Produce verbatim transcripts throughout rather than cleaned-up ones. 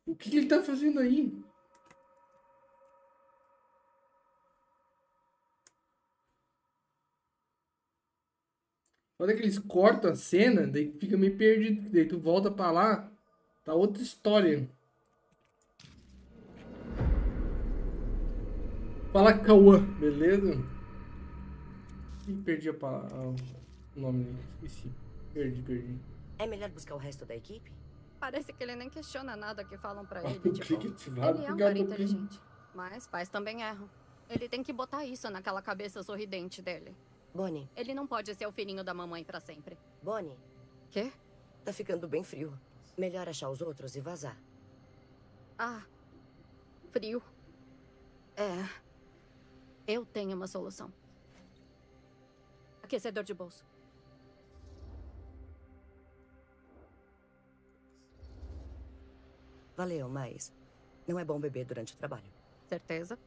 O que, que ele tá fazendo aí? Olha que eles cortam a cena, daí fica meio perdido. Daí tu volta pra lá, tá outra história. Fala Cauã, beleza? Ih, perdi a palavra, o nome dele, esqueci. Perdi, perdi. É melhor buscar o resto da equipe? Parece que ele nem questiona nada que falam pra Ah, ele, o tipo... clique ativado, Ele é um pegar cara no pin. inteligente, mas pais também erram. Ele tem que botar isso naquela cabeça sorridente dele. Bonnie. Ele não pode ser o filhinho da mamãe pra sempre. Bonnie. Quê? Tá ficando bem frio. Melhor achar os outros e vazar. Ah, frio. É. Eu tenho uma solução. Aquecedor de bolso. Valeu, mas não é bom beber durante o trabalho. Certeza?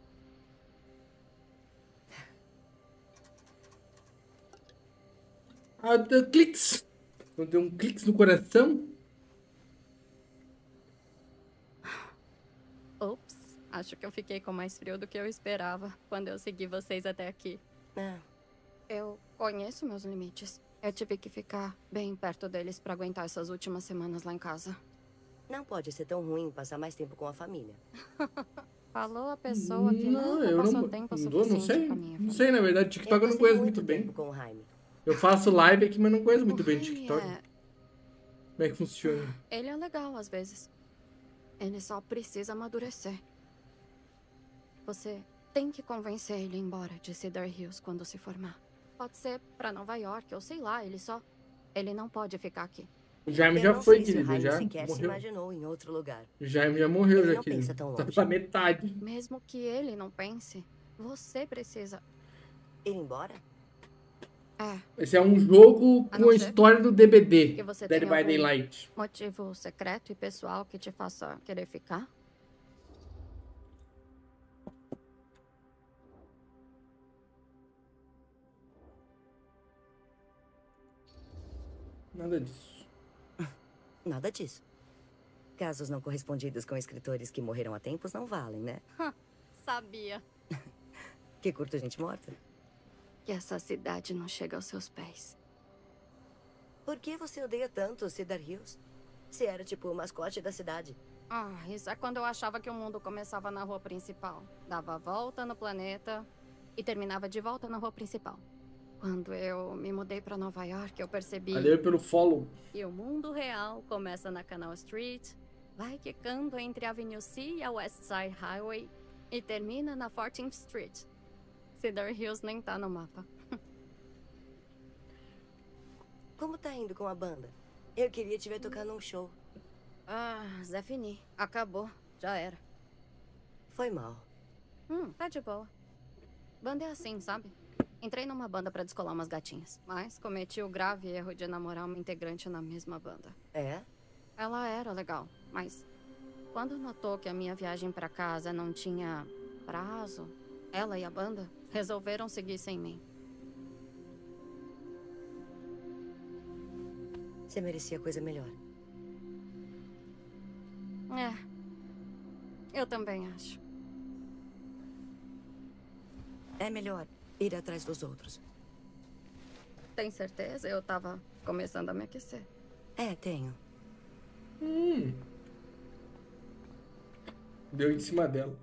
Ah, deu cliques. Quando tem um cliques no coração. Ops. Acho que eu fiquei com mais frio do que eu esperava quando eu segui vocês até aqui. É. Eu conheço meus limites. Eu tive que ficar bem perto deles pra aguentar essas últimas semanas lá em casa. Não pode ser tão ruim passar mais tempo com a família. Falou a pessoa que Não, nunca eu passou não, tempo não, vou, não suficiente sei. com a minha Não família. sei, na verdade, TikTok eu, Eu não passei conheço muito muito tempo bem. com o Jaime. Eu faço live aqui, mas não conheço muito O bem Jaime TikTok. é... Como é que funciona? Ele é legal às vezes. Ele só precisa amadurecer. Você tem que convencer ele a ir embora de Cedar Hills quando se formar. Pode ser pra Nova York, ou sei lá, ele só... Ele não pode ficar aqui. O Jaime Eu já não foi, sei se o querido, Jaime já sequer se morreu. imaginou em outro lugar. O Jaime já morreu, Ele já, não querido. pensa tão Tá longe. pela metade. Mesmo que ele não pense, você precisa... Ir embora? É, Esse é um jogo A com não a ser história do D B D. que você Dead tenha by algum- Daylight. motivo secreto e pessoal que te faça querer ficar? Nada disso. Nada disso. Casos não correspondidos com escritores que morreram há tempos não valem, né? Sabia. Que curto gente morta. Que essa cidade não chega aos seus pés. Por que você odeia tanto Cedar Hills? Se era tipo o mascote da cidade. Ah, isso é quando eu achava que o mundo começava na rua principal. Dava a volta no planeta e terminava de volta na rua principal. Quando eu me mudei pra Nova York, eu percebi Valeu pelo follow. que o mundo real começa na Canal Street, vai quicando entre a Avenue C e a West Side Highway e termina na fourteenth Street. Cedar Hills nem tá no mapa. Como tá indo com a banda? Eu queria te ver tocar num show. Ah, Zé Fini. Acabou. Já era. Foi mal. Hum, tá de boa. Banda é assim, sabe? Entrei numa banda pra descolar umas gatinhas, mas cometi o grave erro de namorar uma integrante na mesma banda. É? Ela era legal, mas quando notou que a minha viagem pra casa não tinha prazo, ela e a banda resolveram seguir sem mim. Você merecia coisa melhor. É, eu também acho. É melhor ir atrás dos outros. Tem certeza? Eu tava começando a me aquecer. É, tenho. Hum. Deu em cima dela.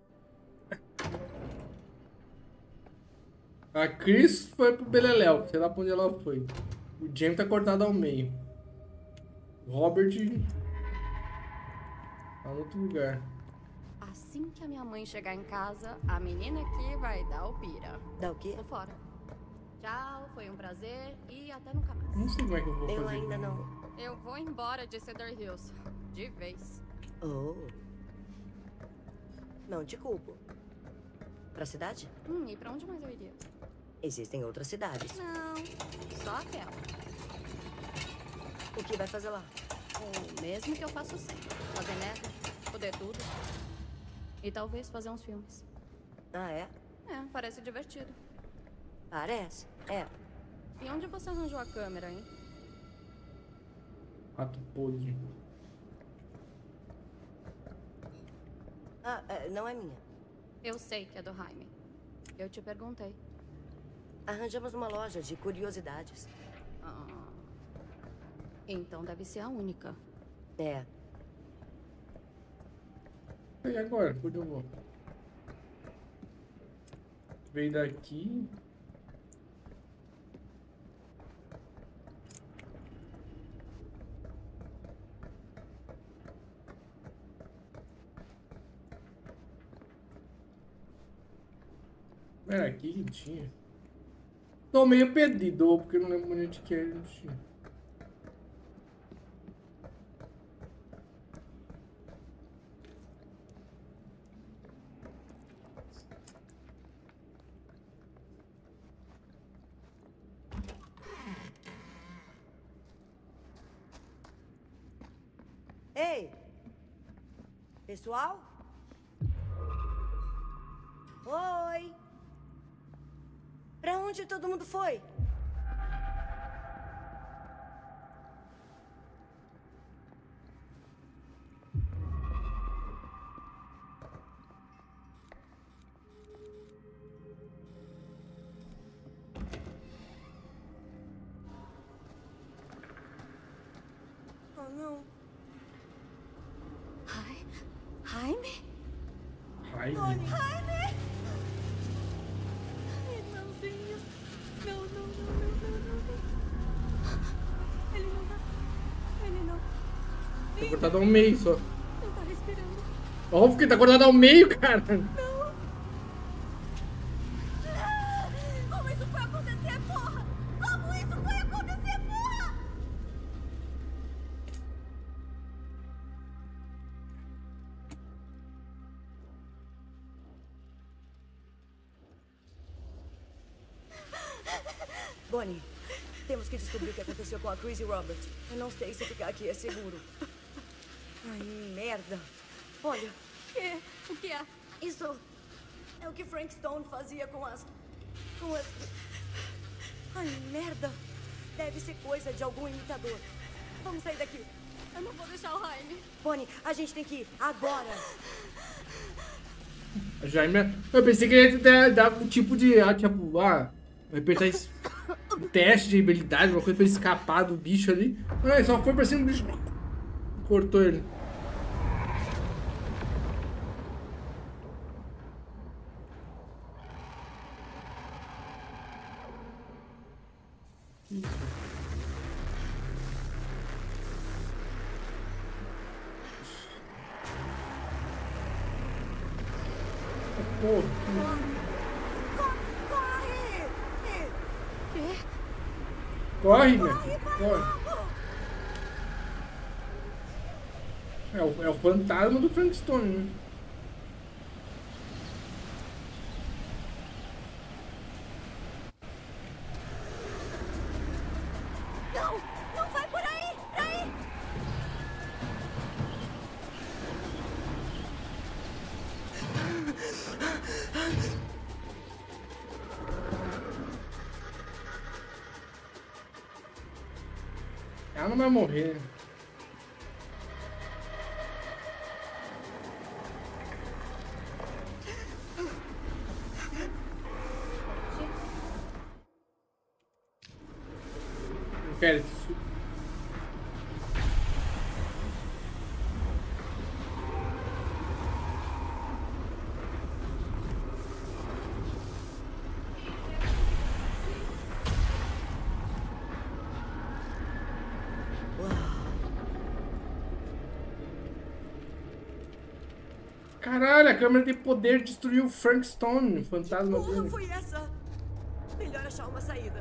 A Chris foi pro Beleléu. Sei lá pra onde ela foi. O James tá cortado ao meio. O Robert... tá no outro lugar. Assim que a minha mãe chegar em casa, a menina aqui vai dar o pira. Dá o quê? Tô fora. Tchau, foi um prazer e até nunca mais. Não sei como é que eu vou Eu fazer. ainda não. Eu vou embora de Cedar Hills. De vez. Oh. Não te culpo. Pra cidade? Hum, e pra onde mais eu iria? Existem outras cidades. Não, só aquela. O que vai fazer lá? O mesmo que eu faço sempre. Fazer merda, poder tudo. E talvez fazer uns filmes. Ah, é? É, parece divertido. Parece. É. E onde você arranjou a câmera, hein? Rato podre. Ah, é, não é minha. Eu sei que é do Jaime. Eu te perguntei. Arranjamos uma loja de curiosidades. Ah, então deve ser a única. É. E agora? Onde eu vou? Veio daqui. Era aqui que tinha. Tô meio perdido, porque eu não lembro onde que era. Não tinha. Ei! Pessoal? Oi! Pra onde todo mundo foi? Oh, não. Ai, Jaime? Ai, Jaime! Irmãozinho. Não, não, não, não, não, não, não. Ele não tá. Ele não. tá cortado ao meio só. Não tá respirando. Óbvio que tá cortado ao meio, cara. Como isso foi acontecer, porra? Como isso foi acontecer, porra? Bonnie, temos que descobrir o que aconteceu com a Chris e o Robert. Eu não sei se ficar aqui é seguro. Ai, merda. Olha, Que? O que é? isso é o que Frank Stone fazia com as... com as... Ai, merda. Deve ser coisa de algum imitador. Vamos sair daqui. Eu não vou deixar o Jaime. Bonnie, a gente tem que ir agora. Jaime, eu pensei que ele ia dar, dar um tipo de. Ah, tipo, ah, vai apertar esse um teste de habilidade, uma coisa pra ele escapar do bicho ali. Não, ele só foi pra cima do bicho. Cortou ele. Porra. Corre! Quê? Corre, meu. Corre. É o, é o fantasma do Frankenstein, né? Não! Não vai por aí! Aí! Ela não vai morrer. Não quero isso. Caralho, a câmera tem poder de destruir o Frankenstein, o fantasma Porra, dele. foi essa? Melhor achar uma saída.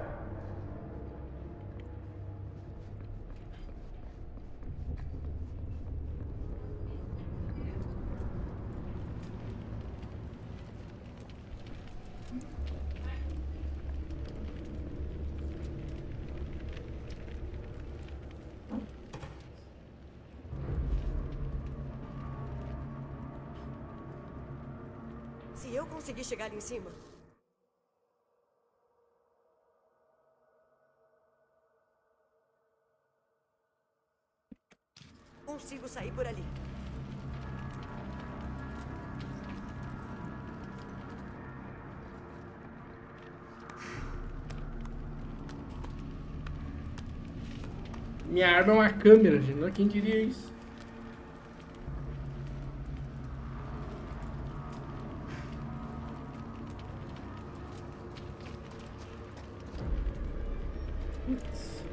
Se eu conseguir chegar ali em cima... consigo sair por ali. Minha arma é uma câmera, gente. Não, quem diria isso? Putz.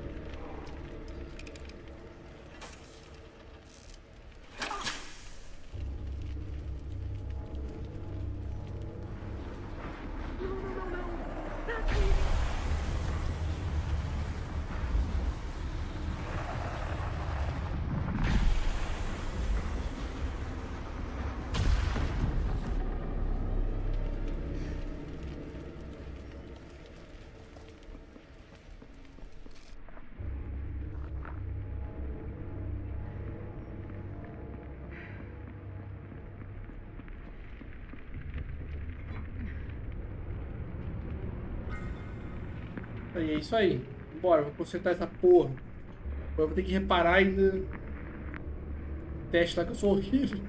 Aí, é isso aí. Bora, vou consertar essa porra. Agora eu vou ter que reparar ainda. Teste lá que eu sou horrível.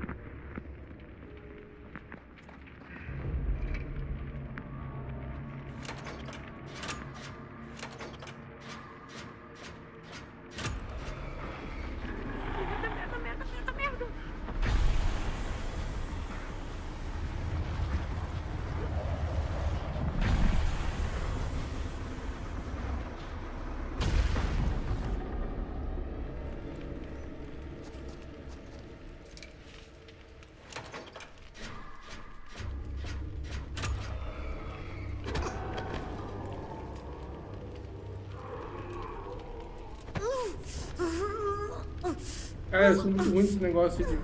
Cara, eu sou muito ruim nesse negócio de...